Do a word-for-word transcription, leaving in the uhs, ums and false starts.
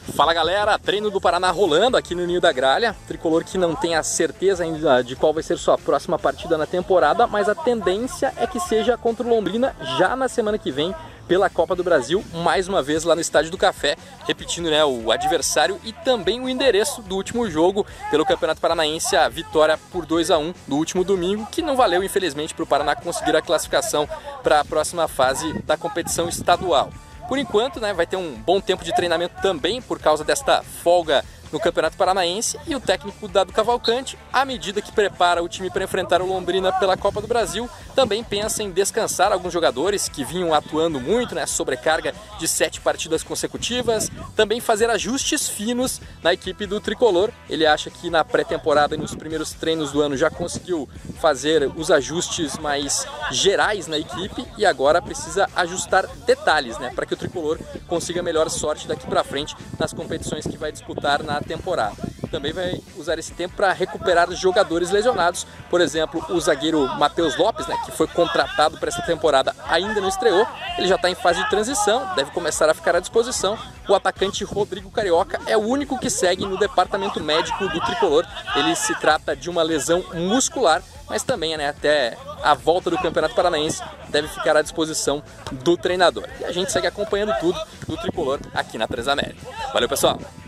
Fala galera, treino do Paraná rolando aqui no Ninho da Gralha. Tricolor que não tem a certeza ainda de qual vai ser sua próxima partida na temporada, mas a tendência é que seja contra o Londrina já na semana que vem pela Copa do Brasil, mais uma vez lá no Estádio do Café, repetindo, né, o adversário e também o endereço do último jogo pelo Campeonato Paranaense, a vitória por dois a um do último domingo, que não valeu infelizmente para o Paraná conseguir a classificação para a próxima fase da competição estadual. Por enquanto, né, vai ter um bom tempo de treinamento também por causa desta folga no Campeonato Paranaense, e o técnico Dado Cavalcante, à medida que prepara o time para enfrentar o Londrina pela Copa do Brasil, também pensa em descansar alguns jogadores que vinham atuando muito, né, sobrecarga de sete partidas consecutivas, também fazer ajustes finos na equipe do Tricolor. Ele acha que na pré-temporada e nos primeiros treinos do ano já conseguiu fazer os ajustes mais gerais na equipe e agora precisa ajustar detalhes, né, para que o Tricolor consiga melhor sorte daqui para frente nas competições que vai disputar na temporada. Também vai usar esse tempo para recuperar os jogadores lesionados, por exemplo, o zagueiro Matheus Lopes, né, que foi contratado para essa temporada, ainda não estreou, ele já está em fase de transição, deve começar a ficar à disposição. O atacante Rodrigo Carioca é o único que segue no departamento médico do Tricolor. Ele se trata de uma lesão muscular, mas também, né, até a volta do Campeonato Paranaense deve ficar à disposição do treinador. E a gente segue acompanhando tudo do Tricolor aqui na Transamérica. Valeu, pessoal!